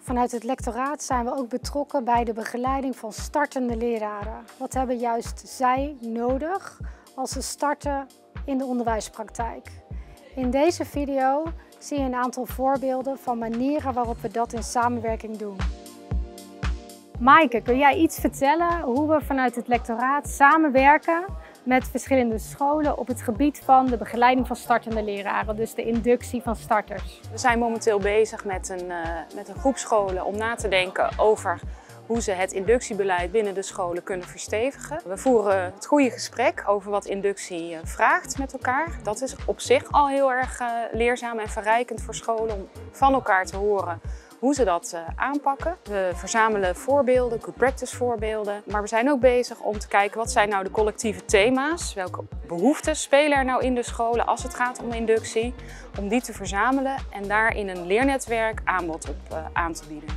Vanuit het lectoraat zijn we ook betrokken bij de begeleiding van startende leraren. Wat hebben juist zij nodig als ze starten in de onderwijspraktijk? In deze video zie je een aantal voorbeelden van manieren waarop we dat in samenwerking doen. Maaike, kun jij iets vertellen hoe we vanuit het lectoraat samenwerken met verschillende scholen op het gebied van de begeleiding van startende leraren, dus de inductie van starters? We zijn momenteel bezig met een groep scholen om na te denken over hoe ze het inductiebeleid binnen de scholen kunnen verstevigen. We voeren het goede gesprek over wat inductie vraagt met elkaar. Dat is op zich al heel erg leerzaam en verrijkend voor scholen om van elkaar te horen hoe ze dat aanpakken. We verzamelen voorbeelden, good practice voorbeelden. Maar we zijn ook bezig om te kijken wat zijn nou de collectieve thema's. Welke behoeftes spelen er nou in de scholen als het gaat om inductie. Om die te verzamelen en daar in een leernetwerk aanbod op aan te bieden.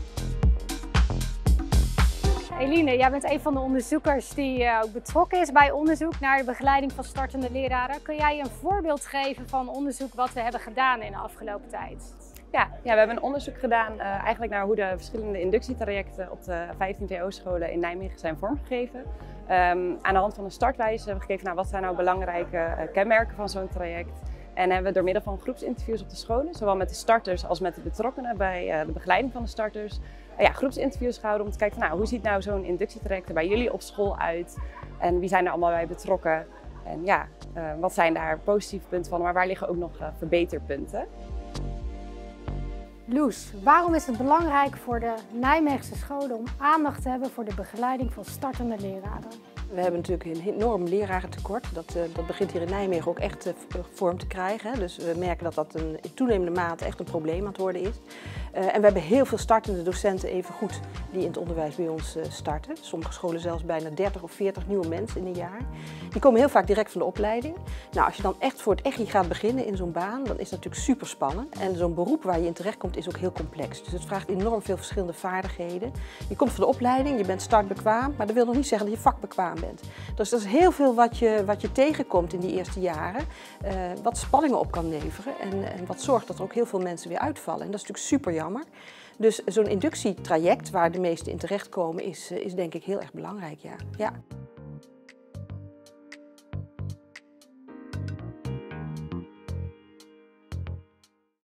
Eline, jij bent een van de onderzoekers die ook betrokken is bij onderzoek naar de begeleiding van startende leraren. Kun jij een voorbeeld geven van onderzoek wat we hebben gedaan in de afgelopen tijd? Ja, we hebben een onderzoek gedaan eigenlijk naar hoe de verschillende inductietrajecten op de 15 VO-scholen in Nijmegen zijn vormgegeven. Aan de hand van een startwijze hebben we gekeken naar wat zijn nou belangrijke kenmerken van zo'n traject. En hebben we door middel van groepsinterviews op de scholen, zowel met de starters als met de betrokkenen bij de begeleiding van de starters, groepsinterviews gehouden om te kijken van, hoe ziet nou zo'n inductietraject er bij jullie op school uit en wie zijn er allemaal bij betrokken en wat zijn daar positieve punten van, maar waar liggen ook nog verbeterpunten. Loes, waarom is het belangrijk voor de Nijmeegse scholen om aandacht te hebben voor de begeleiding van startende leraren? We hebben natuurlijk een enorm lerarentekort. Dat begint hier in Nijmegen ook echt vorm te krijgen. Dus we merken dat dat in toenemende mate echt een probleem aan het worden is. En we hebben heel veel startende docenten even goed die in het onderwijs bij ons starten. Sommige scholen zelfs bijna 30 of 40 nieuwe mensen in een jaar. Die komen heel vaak direct van de opleiding. Nou, als je dan echt voor het echi gaat beginnen in zo'n baan, dan is dat natuurlijk super spannend. En zo'n beroep waar je in terechtkomt is ook heel complex. Dus het vraagt enorm veel verschillende vaardigheden. Je komt van de opleiding, je bent startbekwaam, maar dat wil nog niet zeggen dat je vakbekwaam bent. Dus er is heel veel wat je tegenkomt in die eerste jaren, wat spanningen op kan leveren en wat zorgt dat er ook heel veel mensen weer uitvallen. En dat is natuurlijk super jammer. Dus zo'n inductietraject waar de meesten in terechtkomen is denk ik heel erg belangrijk, ja.